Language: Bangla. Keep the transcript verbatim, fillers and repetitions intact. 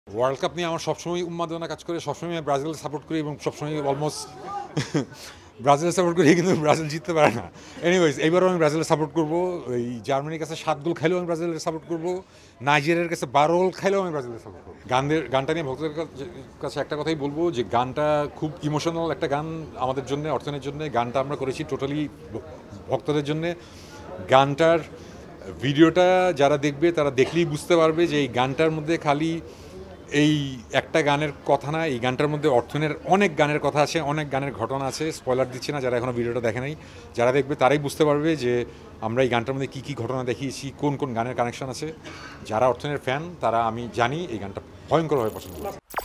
ওয়ার্ল্ড কাপ নিয়ে আমার সবসময় উন্মাদনা কাজ করে, সবসময় আমি ব্রাজিল সাপোর্ট করি এবং সবসময় অলমোস্ট ব্রাজিল সাপোর্ট করি, কিন্তু ব্রাজিল জিততে পারে না। এনিওয়েজ এইবারও আমি ব্রাজিলের সাপোর্ট করবো। এই জার্মানির কাছে সাত গোল খাইলেও আমি ব্রাজিলের সাপোর্ট করবো, নাইজেরিয়ার কাছে বারো গোল খাইলেও আমি ব্রাজিলের সাপোর্ট করবো। গানের গানটা নিয়ে ভক্তদের কাছে একটা কথাই বলবো যে গানটা খুব ইমোশনাল একটা গান আমাদের জন্য, অর্থনের জন্য। গানটা আমরা করেছি টোটালি ভক্তদের জন্য। গানটার ভিডিওটা যারা দেখবে তারা দেখলেই বুঝতে পারবে যে এই গানটার মধ্যে খালি এই একটা গানের কথা না, এই গানটার মধ্যে অর্থনের অনেক গানের কথা আছে, অনেক গানের ঘটনা আছে। স্পয়লার দিচ্ছি না, যারা এখনও ভিডিওটা দেখে নাই, যারা দেখবে তারাই বুঝতে পারবে যে আমরা এই গানটার মধ্যে কী কী ঘটনা দেখিয়েছি, কোন কোন গানের কানেকশন আছে। যারা অর্থনের ফ্যান তারা আমি জানি এই গানটা ভয়ঙ্করভাবে পছন্দ করে।